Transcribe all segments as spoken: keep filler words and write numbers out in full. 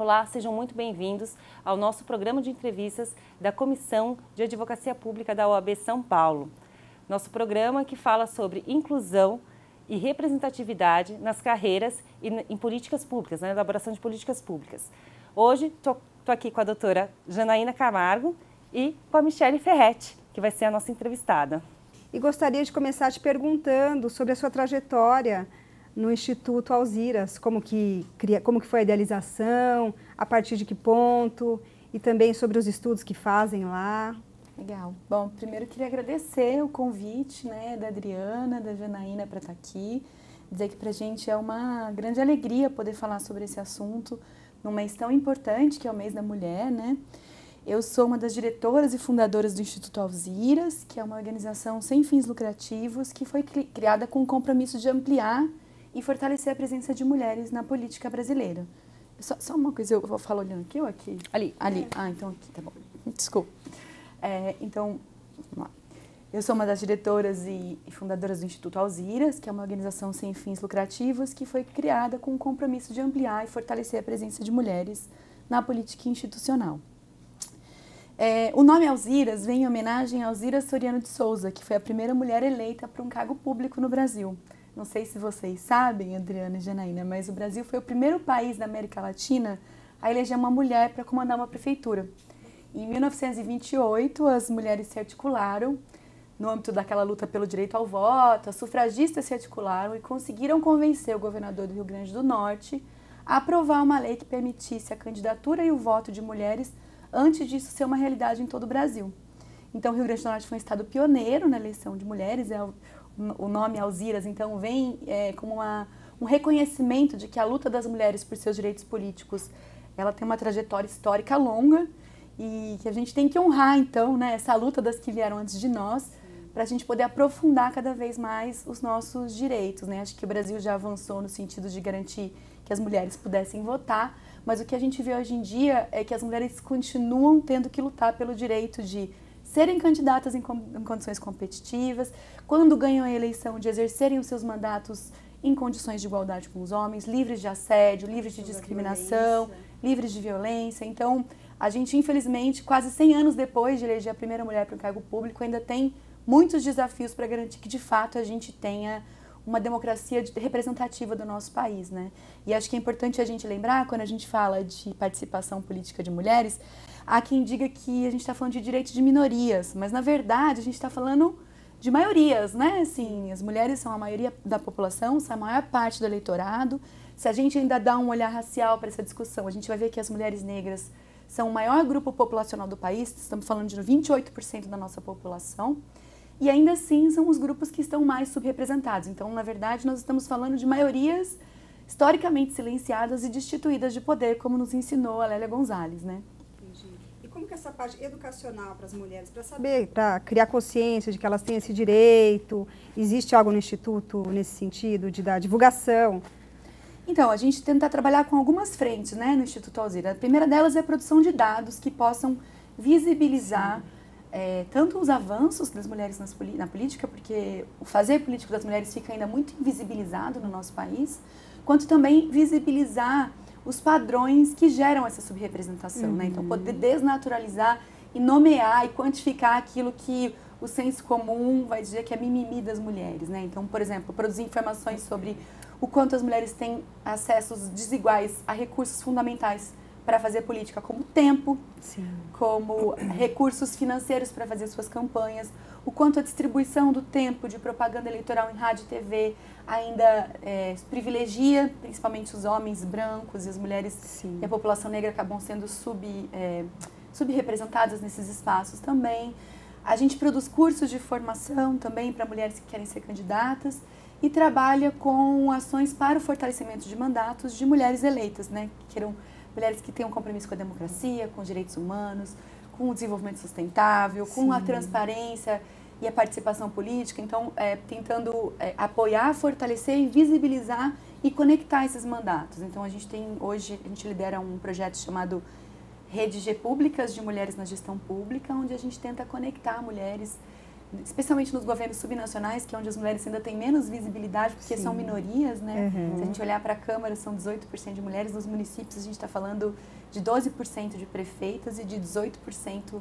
Olá, sejam muito bem-vindos ao nosso programa de entrevistas da Comissão de Advocacia Pública da O A B São Paulo. Nosso programa que fala sobre inclusão e representatividade nas carreiras e em políticas públicas, na elaboração de políticas públicas. Hoje estou aqui com a doutora Janaína Camargo e com a Michele Ferretti, que vai ser a nossa entrevistada. E gostaria de começar te perguntando sobre a sua trajetória no Instituto Alziras, como que, como que foi a idealização, a partir de que ponto, e também sobre os estudos que fazem lá. Legal. Bom, primeiro eu queria agradecer o convite, né, da Adriana, da Janaína para estar aqui, dizer que para a gente é uma grande alegria poder falar sobre esse assunto num mês tão importante, que é o mês da mulher, né? Eu sou uma das diretoras e fundadoras do Instituto Alziras, que é uma organização sem fins lucrativos que foi criada com o compromisso de ampliar e fortalecer a presença de mulheres na política brasileira. Só, só uma coisa, eu vou falar olhando aqui ou aqui? Ali. Ali. Ah, então aqui, tá bom. Desculpa. É, então, vamos lá. Eu sou uma das diretoras e, e fundadoras do Instituto Alziras, que é uma organização sem fins lucrativos que foi criada com o compromisso de ampliar e fortalecer a presença de mulheres na política institucional. É, o nome Alziras vem em homenagem a Alzira Soriano de Souza, que foi a primeira mulher eleita para um cargo público no Brasil. Não sei se vocês sabem, Adriana e Janaína, mas o Brasil foi o primeiro país da América Latina a eleger uma mulher para comandar uma prefeitura. Em mil novecentos e vinte e oito, as mulheres se articularam no âmbito daquela luta pelo direito ao voto, as sufragistas se articularam e conseguiram convencer o governador do Rio Grande do Norte a aprovar uma lei que permitisse a candidatura e o voto de mulheres antes disso ser uma realidade em todo o Brasil. Então, o Rio Grande do Norte foi um estado pioneiro na eleição de mulheres, é o O nome Alziras, então, vem é, como uma, um reconhecimento de que a luta das mulheres por seus direitos políticos, ela tem uma trajetória histórica longa e que a gente tem que honrar, então, né, essa luta das que vieram antes de nós, para a gente poder aprofundar cada vez mais os nossos direitos, né? Acho que o Brasil já avançou no sentido de garantir que as mulheres pudessem votar, mas o que a gente vê hoje em dia é que as mulheres continuam tendo que lutar pelo direito de serem candidatas em, em condições competitivas, quando ganham a eleição, de exercerem os seus mandatos em condições de igualdade com os homens, livres de assédio, livres de discriminação, livres de violência. Então, a gente, infelizmente, quase cem anos depois de eleger a primeira mulher para o cargo público, ainda tem muitos desafios para garantir que, de fato, a gente tenha uma democracia representativa do nosso país, né? E acho que é importante a gente lembrar, quando a gente fala de participação política de mulheres, há quem diga que a gente está falando de direitos de minorias, mas, na verdade, a gente está falando de maiorias, né? Assim, as mulheres são a maioria da população, são a maior parte do eleitorado. Se a gente ainda dá um olhar racial para essa discussão, a gente vai ver que as mulheres negras são o maior grupo populacional do país, estamos falando de vinte e oito por cento da nossa população, e ainda assim são os grupos que estão mais subrepresentados. Então, na verdade, nós estamos falando de maiorias historicamente silenciadas e destituídas de poder, como nos ensinou a Lélia Gonzalez, né? Como que essa parte educacional para as mulheres, para saber, para criar consciência de que elas têm esse direito, existe algo no Instituto nesse sentido, de dar divulgação? Então, a gente tenta trabalhar com algumas frentes, né, no Instituto Alziras. A primeira delas é a produção de dados que possam visibilizar é, tanto os avanços das mulheres nas, na política, porque o fazer político das mulheres fica ainda muito invisibilizado no nosso país, quanto também visibilizar os padrões que geram essa subrepresentação, uhum. né? Então, poder desnaturalizar e nomear e quantificar aquilo que o senso comum vai dizer que é mimimi das mulheres, né? Então, por exemplo, produzir informações sobre o quanto as mulheres têm acessos desiguais a recursos fundamentais para fazer política, como tempo, Sim. como recursos financeiros para fazer suas campanhas, o quanto a distribuição do tempo de propaganda eleitoral em rádio e T V ainda é, privilegia, principalmente os homens brancos e as mulheres Sim. e a população negra acabam sendo sub, é, subrepresentadas nesses espaços também. A gente produz cursos de formação também para mulheres que querem ser candidatas e trabalha com ações para o fortalecimento de mandatos de mulheres eleitas, né, que queiram mulheres que tenham um compromisso com a democracia, com os direitos humanos, com o desenvolvimento sustentável, Sim. com a transparência e a participação política. Então, é, tentando é, apoiar, fortalecer e visibilizar e conectar esses mandatos. Então, a gente tem, hoje, a gente lidera um projeto chamado Redes Repúblicas de Mulheres na Gestão Pública, onde a gente tenta conectar mulheres especialmente nos governos subnacionais, que é onde as mulheres ainda têm menos visibilidade, porque Sim. são minorias, né? Uhum. Se a gente olhar para a Câmara, são dezoito por cento de mulheres, nos municípios a gente está falando de doze por cento de prefeitas e de dezoito por cento,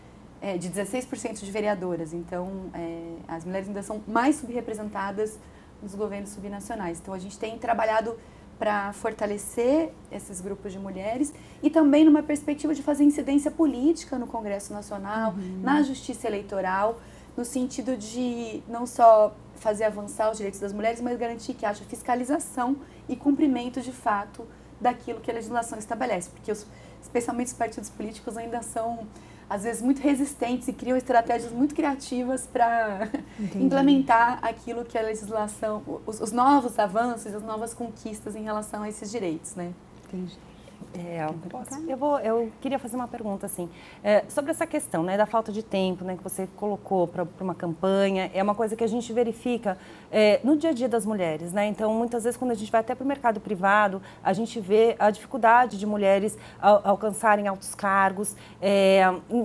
é, de dezesseis por cento de vereadoras. Então, é, as mulheres ainda são mais subrepresentadas nos governos subnacionais. Então, a gente tem trabalhado para fortalecer esses grupos de mulheres e também numa perspectiva de fazer incidência política no Congresso Nacional, uhum. na Justiça Eleitoral, no sentido de não só fazer avançar os direitos das mulheres, mas garantir que haja fiscalização e cumprimento de fato daquilo que a legislação estabelece, porque os, especialmente os partidos políticos ainda são, às vezes, muito resistentes e criam estratégias muito criativas para implementar aquilo que a legislação, os, os novos avanços, as novas conquistas em relação a esses direitos, né? Entendi. É, eu, vou, eu queria fazer uma pergunta assim, é, sobre essa questão, né, da falta de tempo, né, que você colocou para uma campanha. É uma coisa que a gente verifica é, no dia a dia das mulheres, né? Então, muitas vezes, quando a gente vai até para o mercado privado, a gente vê a dificuldade de mulheres a, alcançarem altos cargos, é,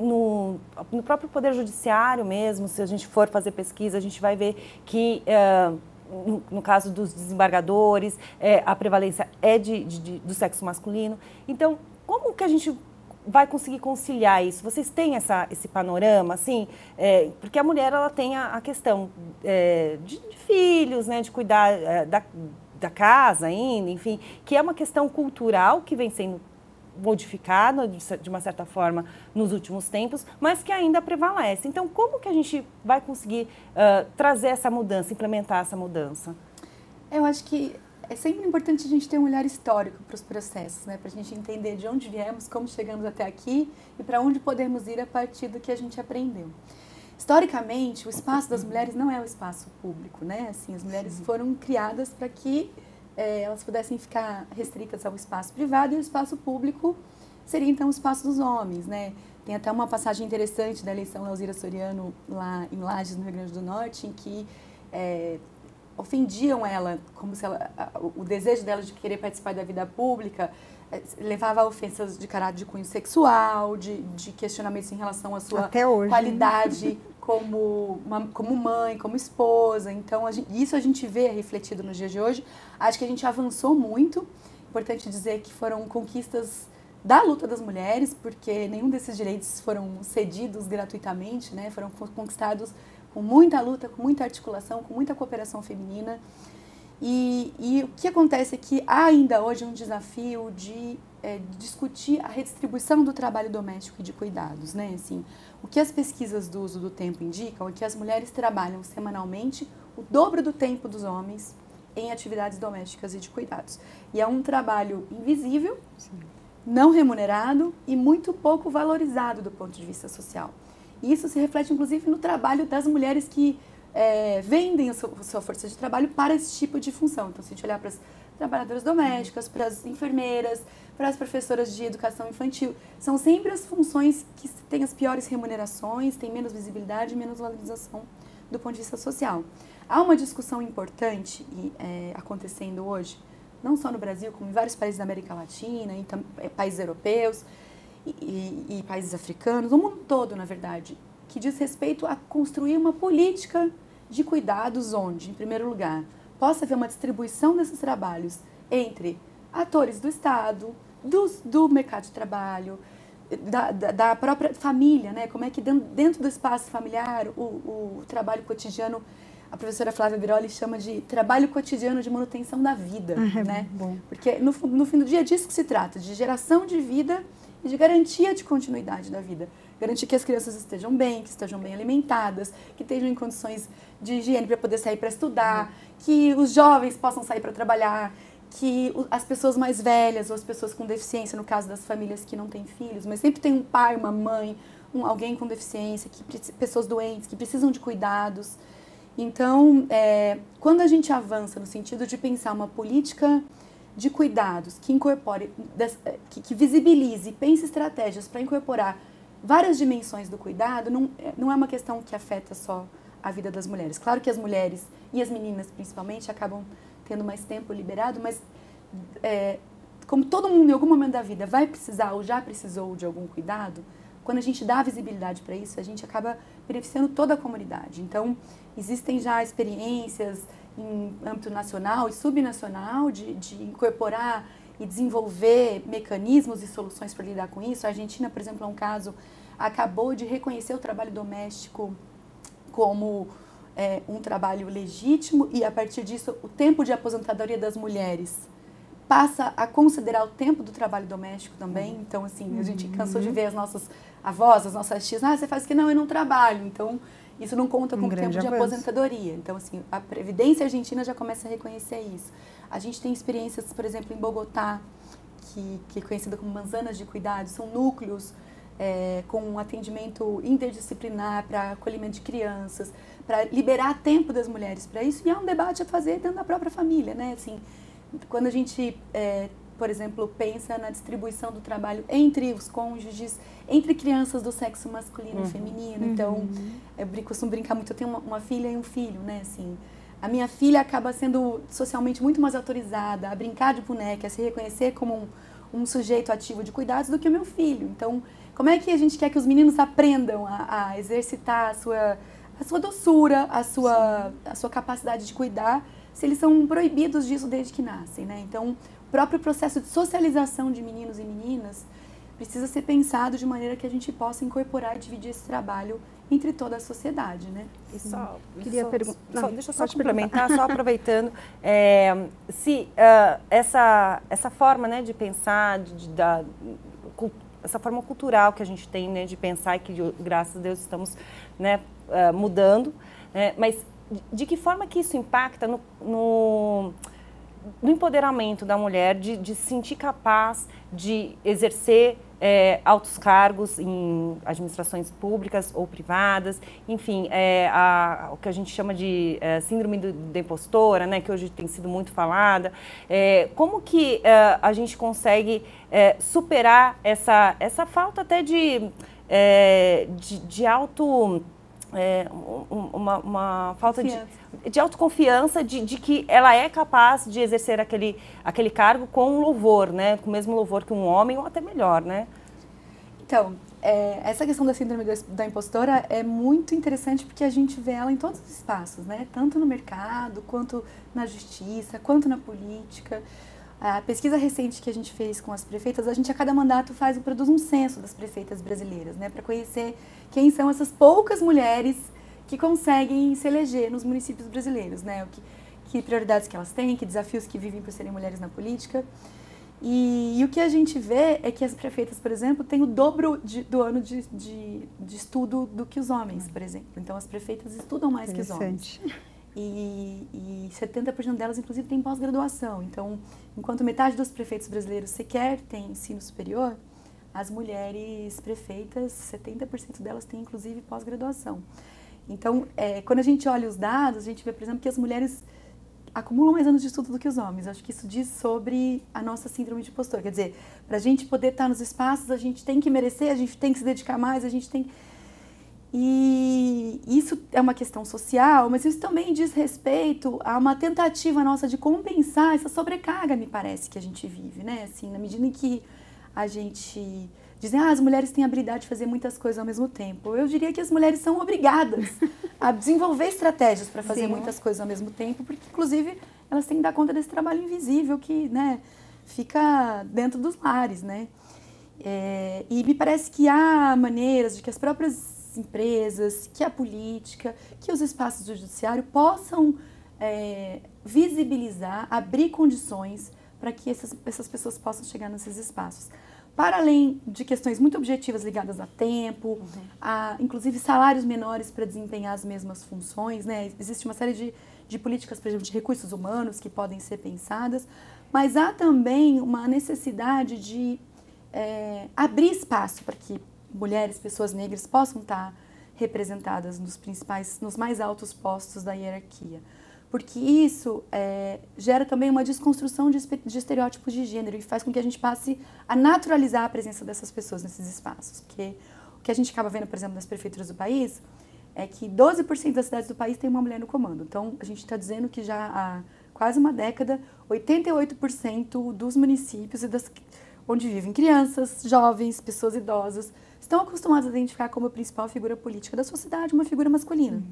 no, no próprio Poder Judiciário mesmo. Se a gente for fazer pesquisa, a gente vai ver que... É, No, no caso dos desembargadores, é, a prevalência é de, de, de, do sexo masculino. Então, como que a gente vai conseguir conciliar isso? Vocês têm essa, esse panorama, assim? É, porque a mulher, ela tem a, a questão é, de, de filhos, né, de cuidar é, da, da casa ainda, enfim, que é uma questão cultural que vem sendo modificada, de uma certa forma, nos últimos tempos, mas que ainda prevalece. Então, como que a gente vai conseguir uh, trazer essa mudança, implementar essa mudança? Eu acho que é sempre importante a gente ter um olhar histórico para os processos, né? Para a gente entender de onde viemos, como chegamos até aqui e para onde podemos ir a partir do que a gente aprendeu. Historicamente, o espaço das mulheres não é o espaço público, né? Assim, as mulheres foram criadas para que É, elas pudessem ficar restritas ao espaço privado e o espaço público seria então o espaço dos homens, né? Tem até uma passagem interessante da eleição da Alzira Soriano lá em Lages, no Rio Grande do Norte, em que é, ofendiam ela, como se ela, o desejo dela de querer participar da vida pública é, levava a ofensas de caráter de cunho sexual, de, de questionamentos em relação à sua Até hoje, qualidade como, uma, como mãe, como esposa. Então, a gente, isso a gente vê refletido nos dias de hoje. Acho que a gente avançou muito. Importante dizer que foram conquistas da luta das mulheres, porque nenhum desses direitos foram cedidos gratuitamente, né? Foram conquistados com muita luta, com muita articulação, com muita cooperação feminina. E, e o que acontece é que há ainda hoje um desafio de é, discutir a redistribuição do trabalho doméstico e de cuidados, né? Assim, o que as pesquisas do uso do tempo indicam é que as mulheres trabalham semanalmente o dobro do tempo dos homens em atividades domésticas e de cuidados. E é um trabalho invisível, Sim. não remunerado e muito pouco valorizado do ponto de vista social. E isso se reflete, inclusive, no trabalho das mulheres que é, vendem a sua, a sua força de trabalho para esse tipo de função. Então, se a gente olhar para as trabalhadoras domésticas, para as enfermeiras, para as professoras de educação infantil, são sempre as funções que têm as piores remunerações, têm menos visibilidade e menos valorização do ponto de vista social. Há uma discussão importante é, acontecendo hoje, não só no Brasil, como em vários países da América Latina, em países europeus e, e, e países africanos, no mundo todo, na verdade, que diz respeito a construir uma política de cuidados onde, em primeiro lugar, possa haver uma distribuição desses trabalhos entre atores do Estado, do, do mercado de trabalho, da, da, da própria família, né? Como é que dentro, dentro do espaço familiar o, o trabalho cotidiano, a professora Flávia Biroli chama de trabalho cotidiano de manutenção da vida, ah, é né? Bom. Porque no, no fim do dia é disso que se trata, de geração de vida e de garantia de continuidade da vida. Garantir que as crianças estejam bem, que estejam bem alimentadas, que estejam em condições de higiene para poder sair para estudar, uhum. que os jovens possam sair para trabalhar, que as pessoas mais velhas ou as pessoas com deficiência, no caso das famílias que não têm filhos, mas sempre tem um pai, uma mãe, um, alguém com deficiência, que, pessoas doentes, que precisam de cuidados. Então, é, quando a gente avança no sentido de pensar uma política de cuidados que incorpore, que, que visibilize, pense estratégias para incorporar várias dimensões do cuidado, não, não é uma questão que afeta só a vida das mulheres. Claro que as mulheres, e as meninas principalmente, acabam tendo mais tempo liberado, mas é, como todo mundo em algum momento da vida vai precisar ou já precisou de algum cuidado, quando a gente dá visibilidade para isso, a gente acaba beneficiando toda a comunidade. Então, existem já experiências em âmbito nacional e subnacional de, de incorporar e desenvolver mecanismos e soluções para lidar com isso. A Argentina, por exemplo, é um caso, acabou de reconhecer o trabalho doméstico como é, um trabalho legítimo e, a partir disso, o tempo de aposentadoria das mulheres passa a considerar o tempo do trabalho doméstico também. Então, assim, a gente cansou de ver as nossas avós, as nossas tias, ah, você faz que não, eu não trabalho. Então, isso não conta com o tempo de aposentadoria. Então, assim, a Previdência Argentina já começa a reconhecer isso. A gente tem experiências, por exemplo, em Bogotá, que, que é conhecida como manzanas de cuidado, são núcleos é, com um atendimento interdisciplinar para acolhimento de crianças, para liberar tempo das mulheres para isso, e há um debate a fazer dentro da própria família, né? Assim, quando a gente, é, por exemplo, pensa na distribuição do trabalho entre os cônjuges, entre crianças do sexo masculino uhum. e feminino, uhum. então, eu costumo brincar muito, eu tenho uma, uma filha e um filho, né, assim, a minha filha acaba sendo socialmente muito mais autorizada a brincar de boneca, a se reconhecer como um, um sujeito ativo de cuidados do que o meu filho. Então, como é que a gente quer que os meninos aprendam a, a exercitar a sua, a sua doçura, a sua, a sua capacidade de cuidar, se eles são proibidos disso desde que nascem, né? Então, o próprio processo de socialização de meninos e meninas precisa ser pensado de maneira que a gente possa incorporar e dividir esse trabalho entre toda a sociedade, né? E só, queria só, perguntar. Só, deixa eu só complementar, só aproveitando, é, se uh, essa, essa forma, né, de pensar, de, de, da, essa forma cultural que a gente tem, né, de pensar e que, graças a Deus, estamos, né, uh, mudando, né, mas de que forma que isso impacta no, no, no empoderamento da mulher, de, de se sentir capaz de exercer é, altos cargos em administrações públicas ou privadas, enfim, é, a, o que a gente chama de é, síndrome do, da impostora, né, que hoje tem sido muito falada. É, como que é, a gente consegue é, superar essa, essa falta até de, é, de, de auto... É, uma, uma falta de, de autoconfiança de, de que ela é capaz de exercer aquele, aquele cargo com louvor, né? Com o mesmo louvor que um homem ou até melhor, né? Então, é, essa questão da síndrome da impostora é muito interessante porque a gente vê ela em todos os espaços, né? Tanto no mercado, quanto na justiça, quanto na política. A pesquisa recente que a gente fez com as prefeitas, a gente a cada mandato faz, produz um censo das prefeitas brasileiras, né, para conhecer quem são essas poucas mulheres que conseguem se eleger nos municípios brasileiros, né, o que, que prioridades que elas têm, que desafios que vivem por serem mulheres na política. E, e o que a gente vê é que as prefeitas, por exemplo, têm o dobro de, do ano de, de, de estudo do que os homens, por exemplo. Então, as prefeitas estudam mais que os homens. E, e setenta por cento delas, inclusive, têm pós-graduação. Então, enquanto metade dos prefeitos brasileiros sequer tem ensino superior, as mulheres prefeitas, setenta por cento delas têm, inclusive, pós-graduação. Então, é, quando a gente olha os dados, a gente vê, por exemplo, que as mulheres acumulam mais anos de estudo do que os homens. Acho que isso diz sobre a nossa síndrome de impostor. Quer dizer, para a gente poder estar nos espaços, a gente tem que merecer, a gente tem que se dedicar mais, a gente tem que... E isso é uma questão social, mas isso também diz respeito a uma tentativa nossa de compensar essa sobrecarga, me parece, que a gente vive, né? Assim, na medida em que a gente diz, ah, as mulheres têm a habilidade de fazer muitas coisas ao mesmo tempo. Eu diria que as mulheres são obrigadas a desenvolver estratégias para fazer Sim. muitas coisas ao mesmo tempo, porque, inclusive, elas têm que dar conta desse trabalho invisível que, né, fica dentro dos lares, né? É, e me parece que há maneiras de que as próprias empresas, que a política, que os espaços do judiciário possam é, visibilizar, abrir condições para que essas, essas pessoas possam chegar nesses espaços. Para além de questões muito objetivas ligadas a tempo, uhum. a, inclusive salários menores para desempenhar as mesmas funções, né? Existe uma série de, de políticas, por exemplo, de recursos humanos que podem ser pensadas, mas há também uma necessidade de é, abrir espaço para que mulheres, pessoas negras possam estar representadas nos principais, nos mais altos postos da hierarquia. Porque isso é, gera também uma desconstrução de, de estereótipos de gênero e faz com que a gente passe a naturalizar a presença dessas pessoas nesses espaços. Porque o que a gente acaba vendo, por exemplo, nas prefeituras do país, é que doze por cento das cidades do país tem uma mulher no comando. Então, a gente está dizendo que já há quase uma década, oitenta e oito por cento dos municípios e das, onde vivem crianças, jovens, pessoas idosas, estão acostumados a identificar como a principal figura política da sociedade uma figura masculina. Uhum.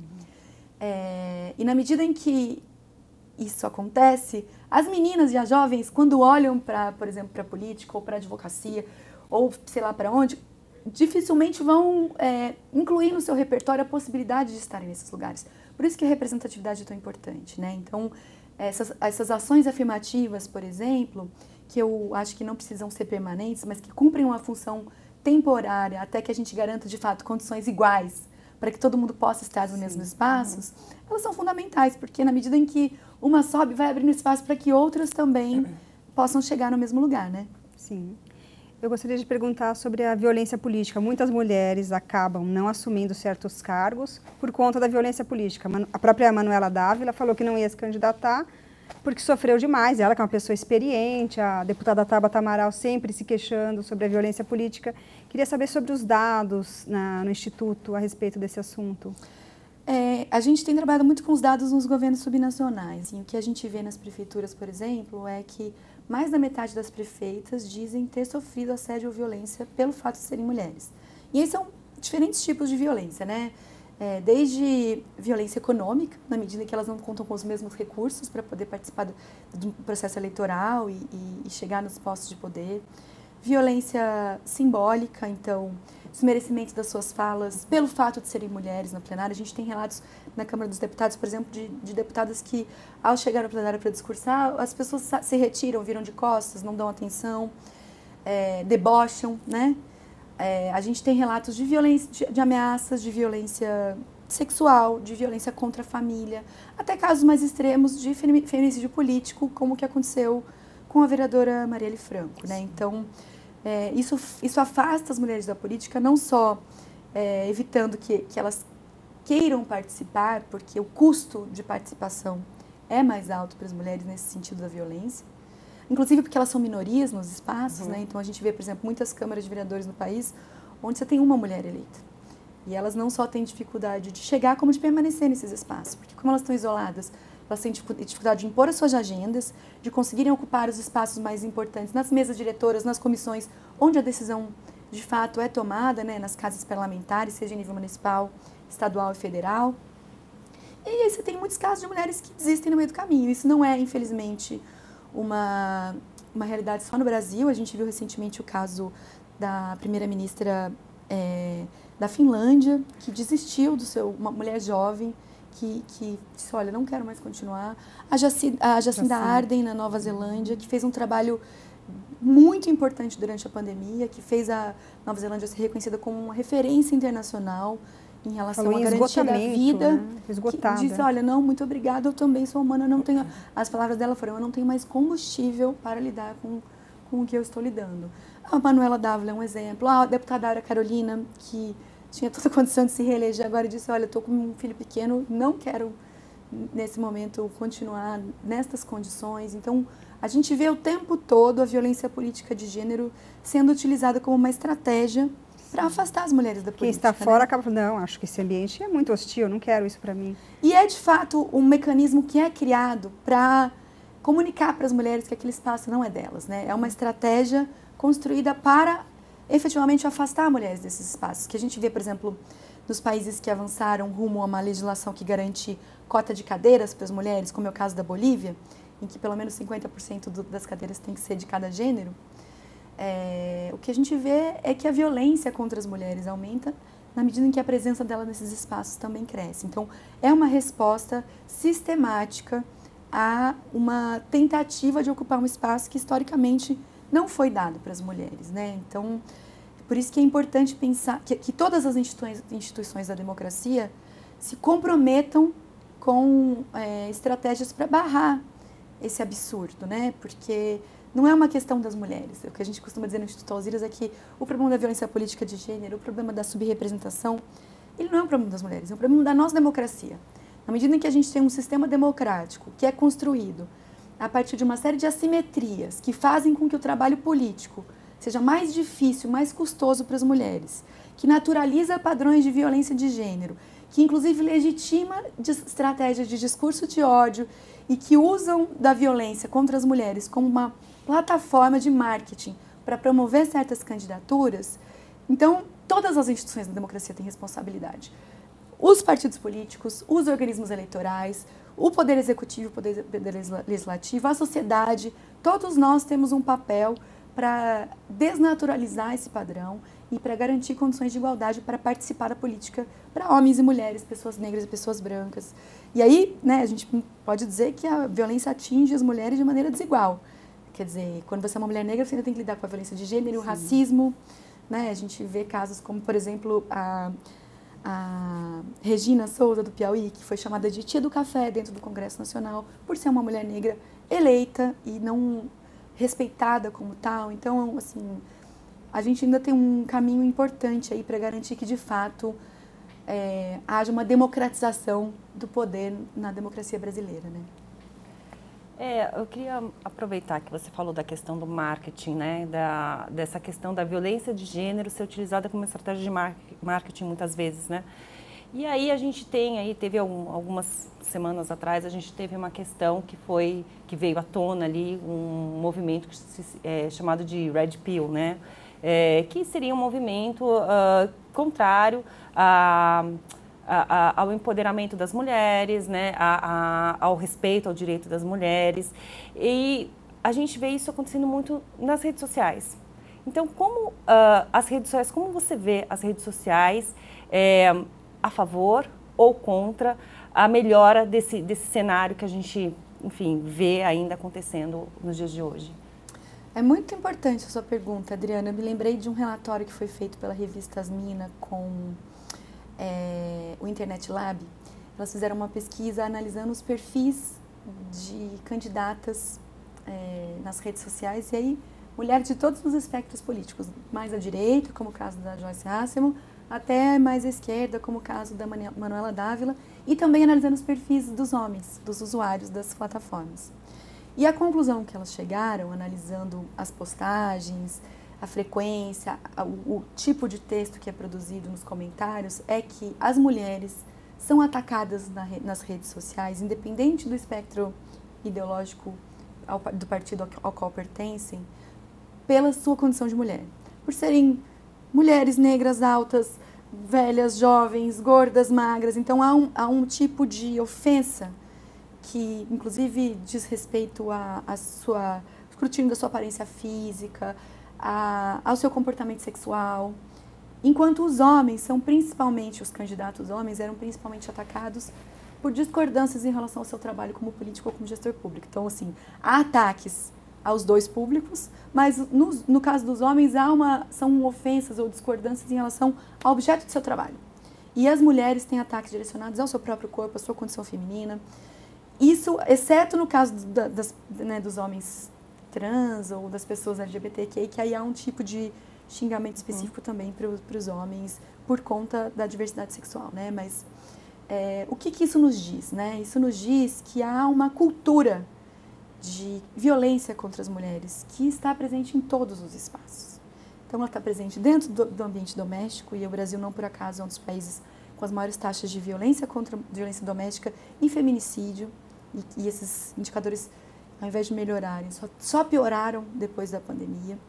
É, e na medida em que isso acontece, as meninas e as jovens, quando olham para, por exemplo, para a política ou para a advocacia, ou sei lá para onde, dificilmente vão é, incluir no seu repertório a possibilidade de estarem nesses lugares. Por isso que a representatividade é tão importante, né? Então, essas, essas ações afirmativas, por exemplo, que eu acho que não precisam ser permanentes, mas que cumprem uma função temporária até que a gente garanta, de fato, condições iguais para que todo mundo possa estar nos mesmos espaços, elas são fundamentais, porque na medida em que uma sobe, vai abrindo espaço para que outras também possam chegar no mesmo lugar, né? Sim. Eu gostaria de perguntar sobre a violência política. Muitas mulheres acabam não assumindo certos cargos por conta da violência política. A própria Manuela Dávila falou que não ia se candidatar porque sofreu demais. Ela que é uma pessoa experiente, a deputada Tabata Amaral sempre se queixando sobre a violência política. Queria saber sobre os dados na, no Instituto a respeito desse assunto. É, a gente tem trabalhado muito com os dados nos governos subnacionais. E o que a gente vê nas prefeituras, por exemplo, é que mais da metade das prefeitas dizem ter sofrido assédio ou violência pelo fato de serem mulheres. E aí são diferentes tipos de violência, né? É, desde violência econômica, na medida que elas não contam com os mesmos recursos para poder participar do, do processo eleitoral e, e, e chegar nos postos de poder. Violência simbólica, então, desmerecimento das suas falas pelo fato de serem mulheres na plenária. A gente tem relatos na Câmara dos Deputados, por exemplo, de, de deputadas que, ao chegar na plenária para discursar, as pessoas se retiram, viram de costas, não dão atenção, é, debocham, né? É, a gente tem relatos de violência, de, de ameaças, de violência sexual, de violência contra a família, até casos mais extremos de feminicídio político, como o que aconteceu com a vereadora Marielle Franco, né? Então, é, isso, isso afasta as mulheres da política, não só é, evitando que, que elas queiram participar, porque o custo de participação é mais alto para as mulheres nesse sentido da violência, inclusive porque elas são minorias nos espaços, uhum. né? Então a gente vê, por exemplo, muitas câmaras de vereadores no país onde você tem uma mulher eleita. E elas não só têm dificuldade de chegar, como de permanecer nesses espaços, porque como elas estão isoladas, elas têm dificuldade de impor as suas agendas, de conseguirem ocupar os espaços mais importantes nas mesas diretoras, nas comissões, onde a decisão de fato é tomada, né? Nas casas parlamentares, seja em nível municipal, estadual e federal. E aí você tem muitos casos de mulheres que desistem no meio do caminho. Isso não é, infelizmente, uma, uma realidade só no Brasil. A gente viu recentemente o caso da primeira-ministra é, da Finlândia, que desistiu do seu, uma mulher jovem, que, que disse, olha, não quero mais continuar. A Jacinda, a Jacinda Ardern, na Nova Zelândia, que fez um trabalho muito importante durante a pandemia, que fez a Nova Zelândia ser reconhecida como uma referência internacional em relação Falou à garantia da vida, né? Esgotada. Que disse, olha, não, muito obrigada, eu também sou humana, não tenho... As palavras dela foram, eu não tenho mais combustível para lidar com, com o que eu estou lidando. A Manuela Dávila é um exemplo, a deputada Ara Carolina, que tinha toda a condição de se reeleger agora e disse, olha, eu estou com um filho pequeno, não quero, nesse momento, continuar nestas condições. Então, a gente vê o tempo todo a violência política de gênero sendo utilizada como uma estratégia para afastar as mulheres da política. Quem está fora né? acaba falando, não, acho que esse ambiente é muito hostil, não quero isso para mim. E é, de fato, um mecanismo que é criado para comunicar para as mulheres que aquele espaço não é delas, né? É uma estratégia construída para, efetivamente, afastar mulheres desses espaços. Que a gente vê, por exemplo, nos países que avançaram rumo a uma legislação que garante cota de cadeiras para as mulheres, como é o caso da Bolívia, em que pelo menos cinquenta por cento do, das cadeiras tem que ser de cada gênero. É, o que a gente vê é que a violência contra as mulheres aumenta na medida em que a presença dela nesses espaços também cresce. Então, é uma resposta sistemática a uma tentativa de ocupar um espaço que, historicamente, não foi dado para as mulheres, né? Então, por isso que é importante pensar que, que todas as instituições, instituições da democracia se comprometam com é, estratégias para barrar esse absurdo, né? Porque não é uma questão das mulheres. O que a gente costuma dizer no Instituto Alziras é que o problema da violência política de gênero, o problema da subrepresentação, ele não é um problema das mulheres, é um problema da nossa democracia. Na medida em que a gente tem um sistema democrático que é construído a partir de uma série de assimetrias que fazem com que o trabalho político seja mais difícil, mais custoso para as mulheres, que naturaliza padrões de violência de gênero, que inclusive legitima estratégias de discurso de ódio e que usam da violência contra as mulheres como uma plataforma de marketing para promover certas candidaturas. Então, todas as instituições da democracia têm responsabilidade. Os partidos políticos, os organismos eleitorais, o poder executivo, o poder legislativo, a sociedade, todos nós temos um papel para desnaturalizar esse padrão e para garantir condições de igualdade para participar da política para homens e mulheres, pessoas negras e pessoas brancas. E aí, né, a gente pode dizer que a violência atinge as mulheres de maneira desigual. Quer dizer, quando você é uma mulher negra, você ainda tem que lidar com a violência de gênero, o racismo, né? A gente vê casos como, por exemplo, a, a Regina Souza, do Piauí, que foi chamada de tia do café dentro do Congresso Nacional, por ser uma mulher negra eleita e não respeitada como tal. Então, assim, a gente ainda tem um caminho importante aí para garantir que, de fato, é, haja uma democratização do poder na democracia brasileira, né? É, eu queria aproveitar que você falou da questão do marketing, né, da, dessa questão da violência de gênero ser utilizada como estratégia de mar marketing muitas vezes, né? E aí a gente tem aí, teve algum, algumas semanas atrás, a gente teve uma questão que foi, que veio à tona ali, um movimento que se, é, chamado de Red Pill, né? É, que seria um movimento uh, contrário a... A, a, ao empoderamento das mulheres, né, a, a, ao respeito ao direito das mulheres. E a gente vê isso acontecendo muito nas redes sociais. Então, como uh, as redes sociais, como você vê as redes sociais é, a favor ou contra a melhora desse, desse cenário que a gente, enfim, vê ainda acontecendo nos dias de hoje? É muito importante a sua pergunta, Adriana. Eu me lembrei de um relatório que foi feito pela revista Asmina com É, o Internet Lab. Elas fizeram uma pesquisa analisando os perfis de candidatas é, nas redes sociais, e aí mulheres de todos os espectros políticos, mais à direita, como o caso da Joyce Hasselman, até mais à esquerda, como o caso da Manuela Dávila, e também analisando os perfis dos homens, dos usuários das plataformas. E a conclusão que elas chegaram, analisando as postagens, a frequência, o, o tipo de texto que é produzido nos comentários, é que as mulheres são atacadas na, nas redes sociais, independente do espectro ideológico ao, do partido ao, ao qual pertencem, pela sua condição de mulher. Por serem mulheres negras, altas, velhas, jovens, gordas, magras. Então há um, há um tipo de ofensa que, inclusive, diz respeito a, a sua, escrutínio da sua aparência física, A, ao seu comportamento sexual, enquanto os homens são principalmente, os candidatos homens eram principalmente atacados por discordâncias em relação ao seu trabalho como político ou como gestor público. Então, assim, há ataques aos dois públicos, mas no, no caso dos homens há uma, são ofensas ou discordâncias em relação ao objeto do seu trabalho. E as mulheres têm ataques direcionados ao seu próprio corpo, à sua condição feminina. Isso, exceto no caso da, das, né, dos homens trans ou das pessoas L G B T Q I, que aí há um tipo de xingamento específico uhum. também para os homens por conta da diversidade sexual, né? Mas é, o que, que isso nos diz, né? Isso nos diz que há uma cultura de violência contra as mulheres que está presente em todos os espaços. Então, ela está presente dentro do, do ambiente doméstico, e o Brasil, não por acaso, é um dos países com as maiores taxas de violência contra violência doméstica e feminicídio, e, e esses indicadores, ao invés de melhorarem, só, só pioraram depois da pandemia.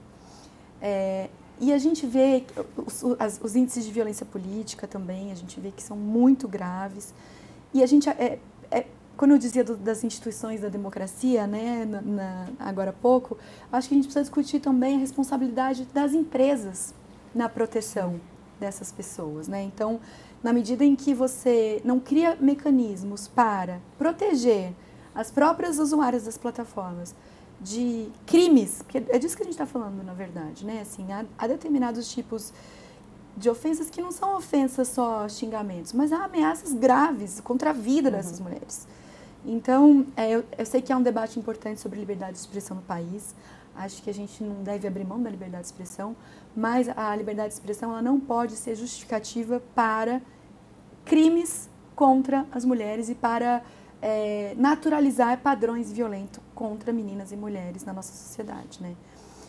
É, e a gente vê os, os, os índices de violência política também, a gente vê que são muito graves. E a gente, é, é, quando eu dizia do, das instituições da democracia, né, na, na, agora há pouco, acho que a gente precisa discutir também a responsabilidade das empresas na proteção dessas pessoas, né? Então, na medida em que você não cria mecanismos para proteger as próprias usuárias das plataformas de crimes, porque é disso que a gente está falando, na verdade, né? Assim, há, há determinados tipos de ofensas que não são ofensas só xingamentos, mas há ameaças graves contra a vida uhum. dessas mulheres. Então, é, eu, eu sei que há um debate importante sobre liberdade de expressão no país. Acho que a gente não deve abrir mão da liberdade de expressão, mas a liberdade de expressão ela não pode ser justificativa para crimes contra as mulheres e para É, naturalizar padrões violentos contra meninas e mulheres na nossa sociedade, né?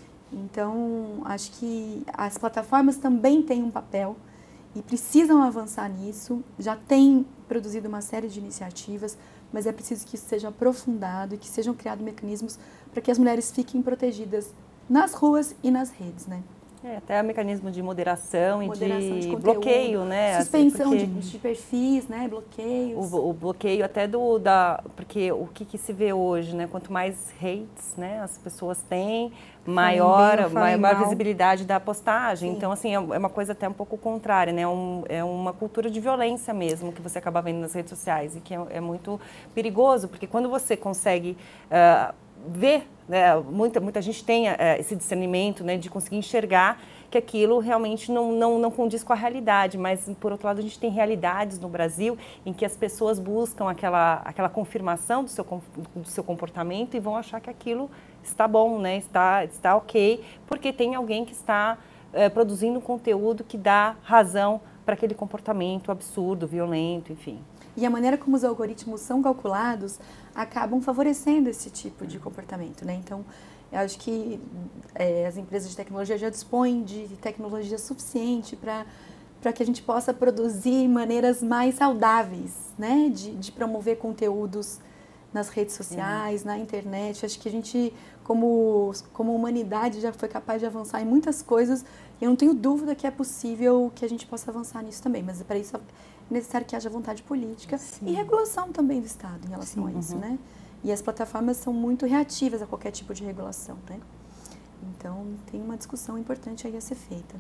Então, acho que as plataformas também têm um papel e precisam avançar nisso. Já tem produzido uma série de iniciativas, mas é preciso que isso seja aprofundado e que sejam criados mecanismos para que as mulheres fiquem protegidas nas ruas e nas redes, né? É, até o mecanismo de moderação, moderação e de, de bloqueio, né? Suspensão porque de, de perfis, né? Bloqueios. O, o bloqueio até do, da... Porque o que, que se vê hoje, né? Quanto mais hates, né, as pessoas têm, maior, maior visibilidade da postagem. Sim. Então, assim, é uma coisa até um pouco contrária, né? Um, é uma cultura de violência mesmo que você acaba vendo nas redes sociais e que é, é muito perigoso, porque quando você consegue uh, ver, né, muita, muita gente tem uh, esse discernimento, né, de conseguir enxergar que aquilo realmente não, não, não condiz com a realidade, mas, por outro lado, a gente tem realidades no Brasil em que as pessoas buscam aquela, aquela confirmação do seu, do seu comportamento e vão achar que aquilo está bom, né? está, está ok, porque tem alguém que está é, produzindo conteúdo que dá razão para aquele comportamento absurdo, violento, enfim. E a maneira como os algoritmos são calculados acabam favorecendo esse tipo de comportamento, né? Então, eu acho que é, as empresas de tecnologia já dispõem de tecnologia suficiente para para que a gente possa produzir maneiras mais saudáveis, né? De, de promover conteúdos nas redes sociais, uhum. na internet. Acho que a gente, como, como humanidade, já foi capaz de avançar em muitas coisas. E eu não tenho dúvida que é possível que a gente possa avançar nisso também. Mas para isso é necessário que haja vontade política Sim. e regulação também do Estado em relação Sim, a isso, uhum. né? E as plataformas são muito reativas a qualquer tipo de regulação, né? Então, tem uma discussão importante aí a ser feita.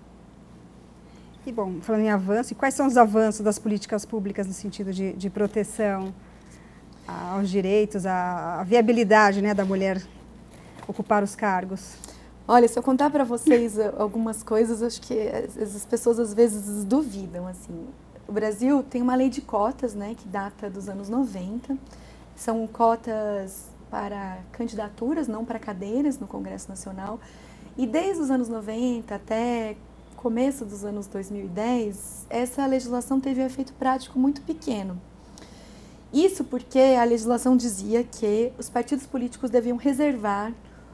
E, bom, falando em avanço, e quais são os avanços das políticas públicas no sentido de, de proteção aos direitos, à, à viabilidade, né, da mulher ocupar os cargos? Olha, se eu contar para vocês algumas coisas, acho que as pessoas às vezes duvidam, assim. O Brasil tem uma lei de cotas, né, que data dos anos noventa. São cotas para candidaturas, não para cadeiras no Congresso Nacional. E desde os anos noventa até começo dos anos dois mil e dez, essa legislação teve um efeito prático muito pequeno. Isso porque a legislação dizia que os partidos políticos deviam reservar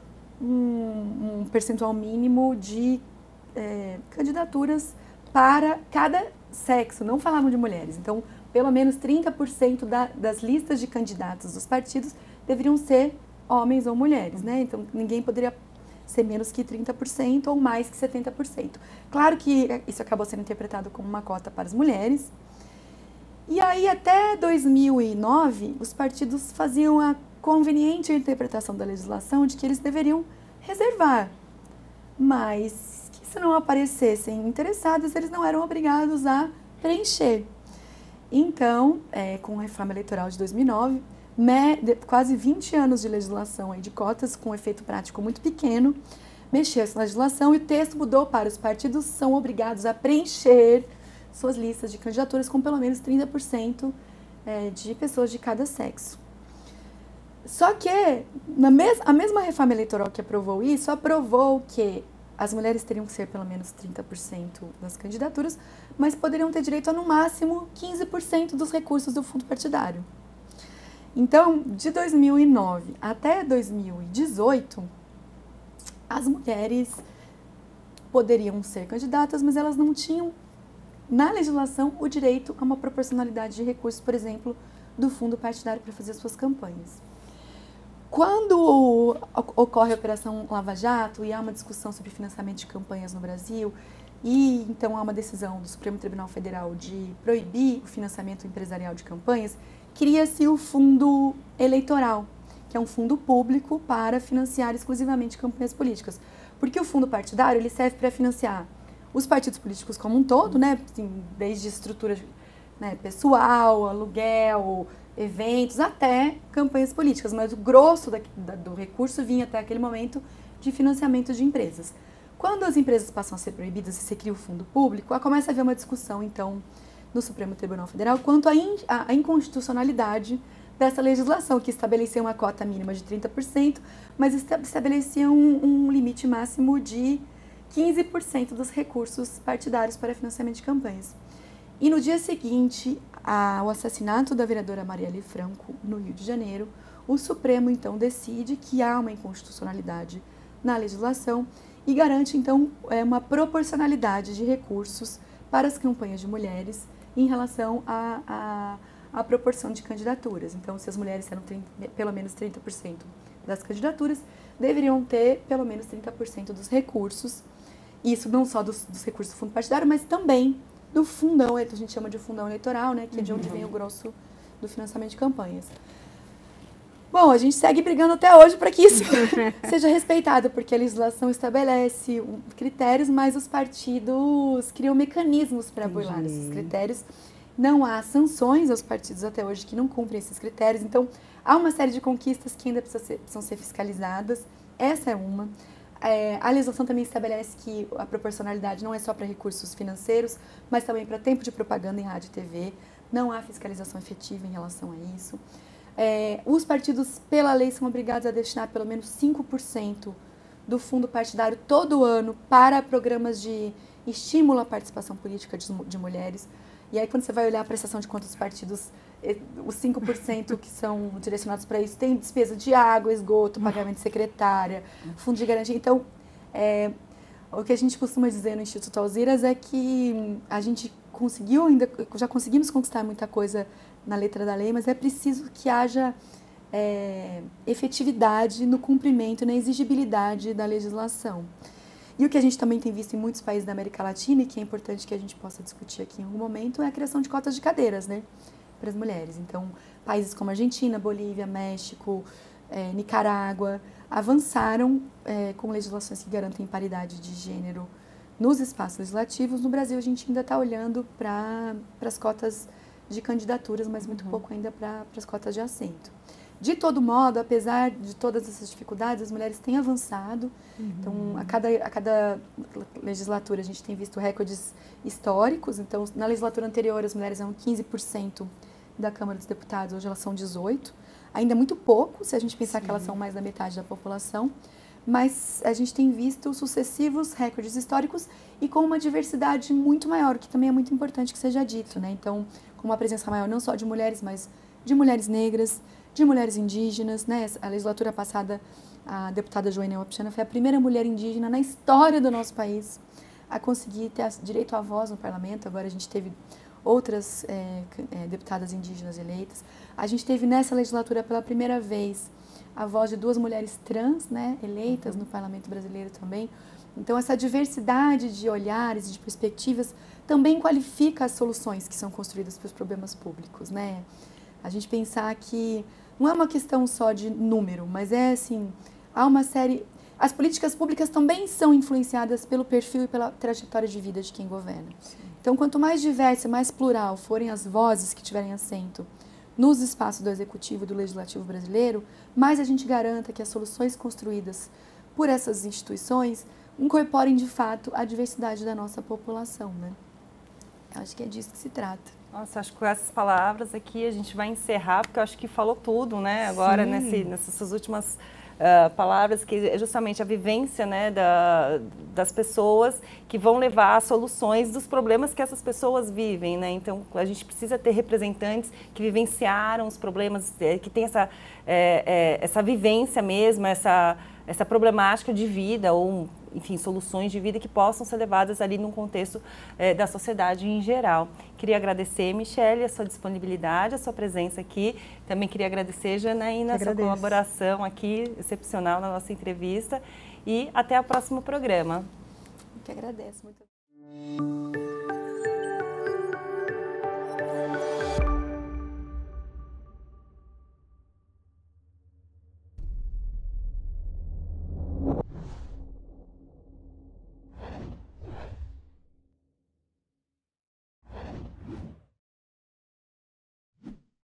um, um percentual mínimo de é, candidaturas para cada sexo, não falavam de mulheres. Então, pelo menos trinta por cento da, das listas de candidatos dos partidos deveriam ser homens ou mulheres, né? Então, ninguém poderia ser menos que trinta por cento ou mais que setenta por cento. Claro que isso acabou sendo interpretado como uma cota para as mulheres. E aí, até dois mil e nove, os partidos faziam a conveniente interpretação da legislação de que eles deveriam reservar. Mas que se não aparecessem interessados, eles não eram obrigados a preencher. Então, é, com a reforma eleitoral de dois mil e nove, me, de, quase vinte anos de legislação aí, de cotas com efeito prático muito pequeno, mexeu essa legislação e o texto mudou para os partidos são obrigados a preencher suas listas de candidaturas com pelo menos trinta por cento é, de pessoas de cada sexo. Só que na mes a mesma reforma eleitoral que aprovou isso, aprovou que as mulheres teriam que ser pelo menos trinta por cento das candidaturas, mas poderiam ter direito a, no máximo, quinze por cento dos recursos do fundo partidário. Então, de dois mil e nove até dois mil e dezoito, as mulheres poderiam ser candidatas, mas elas não tinham, na legislação, o direito a uma proporcionalidade de recursos, por exemplo, do fundo partidário para fazer suas campanhas. Quando ocorre a Operação Lava Jato e há uma discussão sobre financiamento de campanhas no Brasil, e então há uma decisão do Supremo Tribunal Federal de proibir o financiamento empresarial de campanhas, cria-se o fundo eleitoral, que é um fundo público para financiar exclusivamente campanhas políticas. Porque o fundo partidário ele serve para financiar os partidos políticos como um todo, né? Assim, desde estrutura, né, pessoal, aluguel, eventos, até campanhas políticas. Mas o grosso da, da, do recurso vinha até aquele momento de financiamento de empresas. Quando as empresas passam a ser proibidas e se cria o fundo público, começa a haver uma discussão, então, no Supremo Tribunal Federal quanto à, in, à inconstitucionalidade dessa legislação, que estabelecia uma cota mínima de trinta por cento, mas estabelecia um, um limite máximo de quinze por cento dos recursos partidários para financiamento de campanhas. E no dia seguinte ao assassinato da vereadora Marielle Franco, no Rio de Janeiro, o Supremo, então, decide que há uma inconstitucionalidade na legislação e garante, então, uma proporcionalidade de recursos para as campanhas de mulheres em relação à a, a, a proporção de candidaturas. Então, se as mulheres eram trinta, pelo menos trinta por cento das candidaturas, deveriam ter pelo menos trinta por cento dos recursos. isso não só dos, dos recursos do fundo partidário, mas também do fundão, a gente chama de fundão eleitoral, né, que é de onde vem o grosso do financiamento de campanhas. Bom, a gente segue brigando até hoje para que isso seja respeitado, porque a legislação estabelece critérios, mas os partidos criam mecanismos para burlar esses critérios. Não há sanções aos partidos até hoje que não cumprem esses critérios, então há uma série de conquistas que ainda precisam ser, precisam ser fiscalizadas. Essa é uma. É, a legislação também estabelece que a proporcionalidade não é só para recursos financeiros, mas também para tempo de propaganda em rádio e T V. Não há fiscalização efetiva em relação a isso. É, os partidos, pela lei, são obrigados a destinar pelo menos cinco por cento do fundo partidário todo ano para programas de estímulo à participação política de, de mulheres. E aí, quando você vai olhar a prestação de contas dos partidos, os cinco por cento que são direcionados para isso tem despesa de água, esgoto, pagamento de secretária, fundo de garantia. Então, é, o que a gente costuma dizer no Instituto Alziras é que a gente conseguiu ainda, já conseguimos conquistar muita coisa na letra da lei, mas é preciso que haja é, efetividade no cumprimento e na exigibilidade da legislação. E o que a gente também tem visto em muitos países da América Latina, e que é importante que a gente possa discutir aqui em algum momento, é a criação de cotas de cadeiras, né, para as mulheres. Então, países como Argentina, Bolívia, México, é, Nicarágua, avançaram é, com legislações que garantem paridade de gênero nos espaços legislativos. No Brasil, a gente ainda está olhando para as cotas de candidaturas, mas muito uhum. pouco ainda para as cotas de assento. De todo modo, apesar de todas essas dificuldades, as mulheres têm avançado. Uhum. Então, a cada, a cada legislatura, a gente tem visto recordes históricos. Então, na legislatura anterior, as mulheres eram quinze por cento da Câmara dos Deputados, hoje elas são dezoito por cento. Ainda é muito pouco, se a gente pensar Sim. que elas são mais da metade da população. Mas a gente tem visto sucessivos recordes históricos e com uma diversidade muito maior, que também é muito importante que seja dito, né? Então, com uma presença maior não só de mulheres, mas de mulheres negras, de mulheres indígenas, né? A legislatura passada, a deputada Joênia Wapichana foi a primeira mulher indígena na história do nosso país a conseguir ter direito à voz no parlamento. Agora a gente teve outras é, é, deputadas indígenas eleitas. A gente teve nessa legislatura pela primeira vez a voz de duas mulheres trans, né, eleitas uhum. no parlamento brasileiro também. Então, essa diversidade de olhares e de perspectivas também qualifica as soluções que são construídas para os problemas públicos, né? A gente pensar que não é uma questão só de número, mas é assim, há uma série... As políticas públicas também são influenciadas pelo perfil e pela trajetória de vida de quem governa. Sim. Então, quanto mais diversa, mais plural forem as vozes que tiverem assento nos espaços do Executivo e do Legislativo brasileiro, mais a gente garanta que as soluções construídas por essas instituições incorporem, de fato, a diversidade da nossa população, né? Eu acho que é disso que se trata. Nossa, acho que com essas palavras aqui a gente vai encerrar, porque eu acho que falou tudo, né? Agora, nesse, nessas últimas uh, palavras, que é justamente a vivência, né, da, das pessoas que vão levar a soluções dos problemas que essas pessoas vivem, né? Então, a gente precisa ter representantes que vivenciaram os problemas, que têm essa, é, é, essa vivência mesmo, essa, essa problemática de vida, ou, enfim, soluções de vida que possam ser levadas ali num contexto é, da sociedade em geral. Queria agradecer, Michele, a sua disponibilidade, a sua presença aqui. Também queria agradecer, Janaína, a sua colaboração aqui, excepcional na nossa entrevista. E até o próximo programa. Eu que agradeço muito.